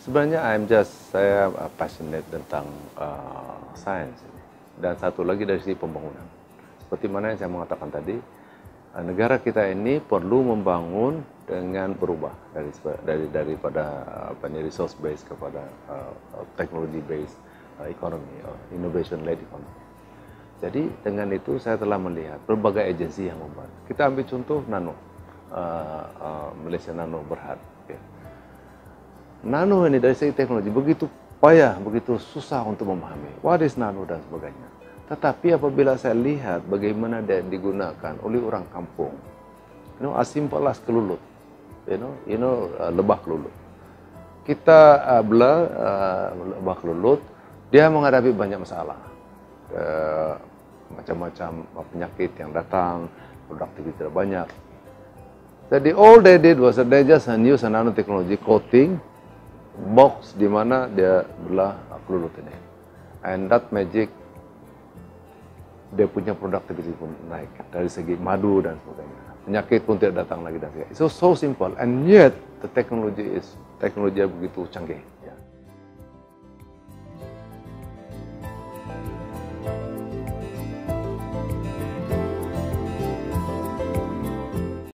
Sebenarnya saya passionate tentang sains ini. Dan satu lagi dari sisi pembangunan. Seperti mana yang saya mengatakan tadi, negara kita ini perlu membangun dengan berubah daripada resource base kepada technology based economy, innovation led economy. Jadi dengan itu saya telah melihat berbagai agensi yang membantu. Kita ambil contoh nano, Malaysia Nano Berhad. Ya. Nano ini dari segi teknologi begitu payah, begitu susah untuk memahami. What is nano dan sebagainya. Tetapi apabila saya lihat bagaimana dia digunakan oleh orang kampung, as simple as kelulut, lebah kelulut. Kita belah lebah kelulut, dia menghadapi banyak masalah, macam-macam penyakit yang datang, produktivitas tidak banyak. Jadi all they did was they just use a nanotechnology coating box di mana dia belah kelulut ini, and that magic, dia punya produktivitas pun naik dari segi madu dan sebagainya. Penyakit pun tidak datang lagi dan sebagainya. So simple, and yet the technology begitu canggih.